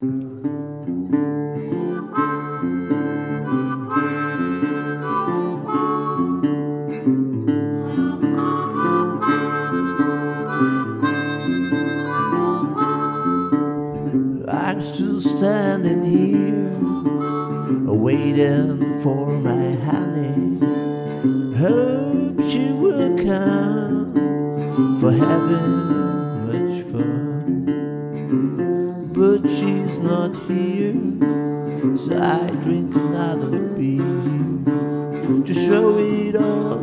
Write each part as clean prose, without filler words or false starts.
I'm still standing here, waiting for my honey. Hope she will come for having much fun, but she's not here, so I drink another beer to show it all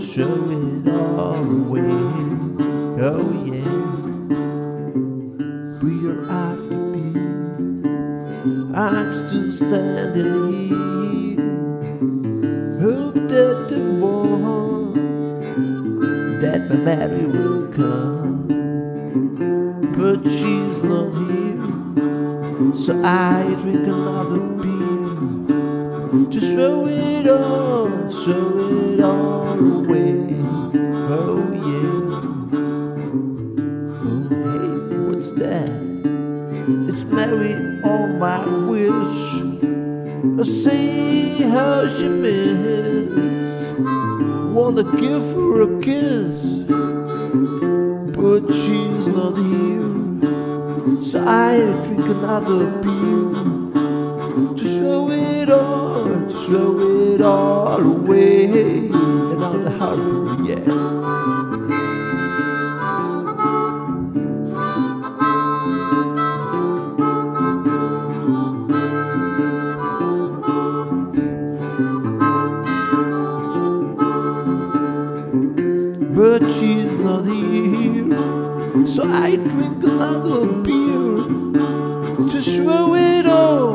away. Oh yeah, beer after beer, I'm still standing here. Hope that the one that my Mary will come, but she's not here, so I drink another beer to show it all away. Oh yeah. Oh hey, what's that? It's Mary on my wish. I see how she miss, wanna give her a kiss, but she's not here, so I drink another beer to show it all away. And on the harbor, yeah. But she's not here, so I drink another beer to show it all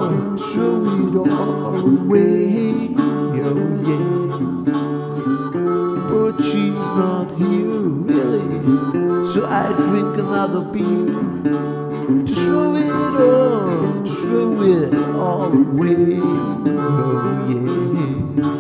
away. Oh yeah, but she's not here really, so I drink another beer to show it all away. Oh yeah.